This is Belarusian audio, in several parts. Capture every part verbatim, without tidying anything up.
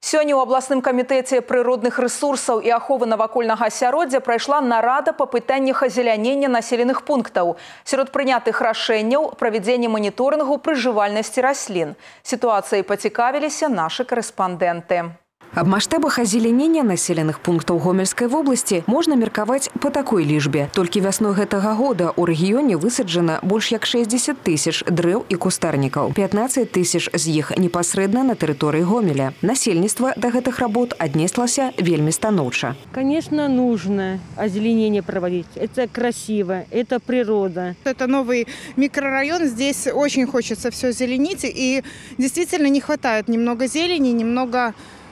Сёння ў абласным камітэце прыродных рэсурсаў і аховы навакольнага асяроддзя прайшла нарада па пытаннях азелянення населеных пунктаў. Сярод прынятых рашэнняў правядзенне маніторынгу прыжывальнасці раслін. Сітуацыяй пацікавіліся нашы корэспандэнты. Об масштабах озеленения населенных пунктов Гомельской области можно мерковать по такой лічбе. Только весной гэтага года у регионе высаджено больше як шестьдесят тысяч дрэў и кустарников. пятнадцать тысяч з іх непосредственно на территории Гомеля. Насельніцтва до гэтых работ отнеслося вельмі станоўча. Конечно, нужно озеленение проводить. Это красиво, это природа. Это новый микрорайон. Здесь очень хочется все озеленить. И действительно не хватает немного зелени, немного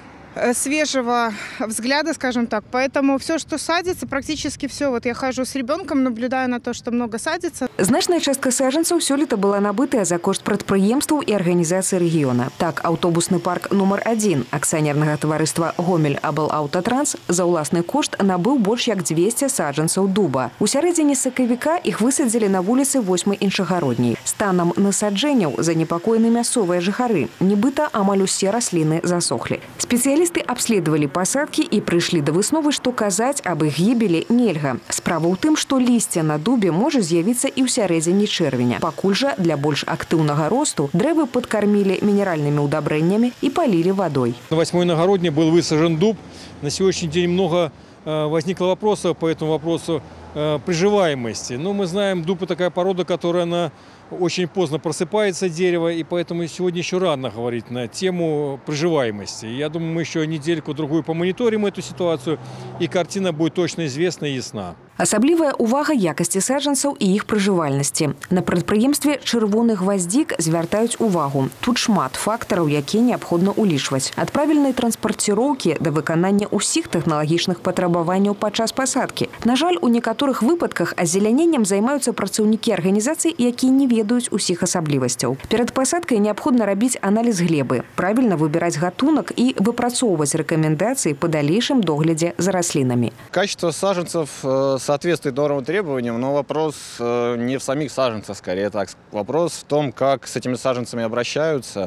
свежего взгляда, скажем так. Поэтому все, что садится, практически все. Вот я хожу с ребенком, наблюдаю на то, что много садится. Значная частка саженцаў сёлета была набытая за кошт прадпрыемстваў і арганізацый рэгіёна. Так, аўтобусны парк нумар адзін акцыянернага таварыства «Гомель Аблаўтатранс» за ўласны кошт набыў больш як дзвесце саджанцаў дуба. У сярэдзіне сакавіка іх высадзілі на вуліцы восьмай іншагародняй. Станам насаджэнняў занепакоены мясцовыя жыхары. Нібыта амаль усе расліны засохлі. Спецыялісты обследовали посадки и пришли до высновы, что казать об их гибели нельга. Справа ў тым, что листья на дубе может з'явиться и ў сярэдзіне чэрвеня. Пакуль жа для больш актыўнага росту дрэвы подкормили минеральными удобрениями и полили водой. На восьмой иногородней был высажен дуб. На сегодняшний день много э, возникло вопросов по этому вопросу э, приживаемости. Но мы знаем, дуб – это такая порода, которая на очень поздно просыпается дерево, и поэтому сегодня еще рано говорить на тему приживаемости. Я думаю, мы еще недельку-другую помониторим эту ситуацию, и картина будет точно известна и ясна. Асаблівая увага якасці саджанцаў і іх пражывальнасці. На прадпрыемстве «Чырвоны гваздзік» звяртаюць увагу. Тут шмат фактараў, якія неабходна ўлічваць. Ад правільнай транспарціроўкі да выканання ўсіх тэхналагічных патрабаванняў падчас пасадкі. На жаль, у некаторых выпадках азеляненнем займаюцца працаўнікі арганізацый, якія не ведаюць усіх асаблівасцяў. Перад пасадкай неабходна рабіць аналіз глебы, правільна выбіраць гатунак і выпрацоўваць рэкамендацыі па далейшым доглядзе за раслінамі. Качество саженцев соответствует нормам требованиям, но вопрос не в самих саженцах, скорее так. Вопрос в том, как с этими саженцами обращаются,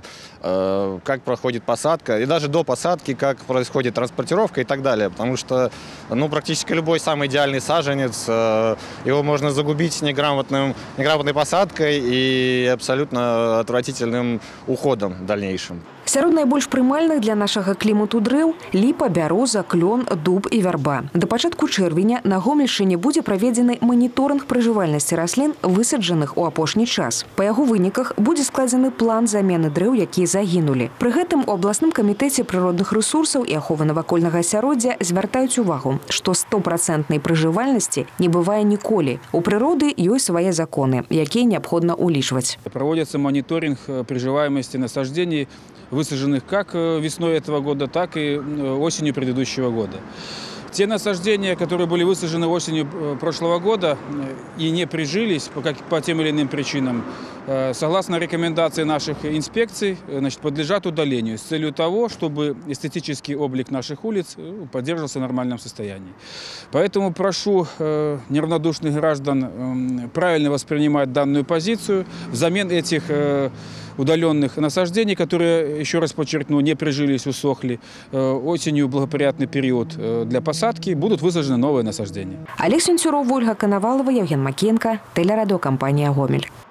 как проходит посадка, и даже до посадки, как происходит транспортировка и так далее. Потому что ну, практически любой самый идеальный саженец, его можно загубить неграмотным, неграмотной посадкой и абсолютно отвратительным уходом в дальнейшем. Сярод найбольш прымальных для нашага клімату дрэў ліпа, бяроза, клён, дуб і вярба. Да пачатку чэрвеня на Гомельшчыне будзе праведзены маніторынг пражывальнасці раслін, высаджаных у апошні час. Па яго выніках будзе складзены план замены дрэў, якія загінулі. Пры гэтым у абласным камітэце прыродных рэсурсаў і аховы навакольнага асяроддзя звяртаюць увагу, што стопрацэнтнай пражывальнасці не бывае ніколі. У прыроды ёсць свае законы, якія неабходна ўлічваць. Проводится мониторинг приживаемости насаждений, высаженных как весной этого года, так и осенью предыдущего года. Те насаждения, которые были высажены осенью прошлого года и не прижились по, как, по тем или иным причинам, согласно рекомендации наших инспекций, значит, подлежат удалению с целью того, чтобы эстетический облик наших улиц поддерживался в нормальном состоянии. Поэтому прошу э, неравнодушных граждан э, правильно воспринимать данную позицию. Взамен этих э, удаленных насаждений, которые, еще раз подчеркну, не прижились, усохли, э, осенью благоприятный период э, для посадки, будут высажены новые насаждения. Олег Сенцюров, Ольга Коновалова, Евген Макеенко, телерадиокомпания «Гомель».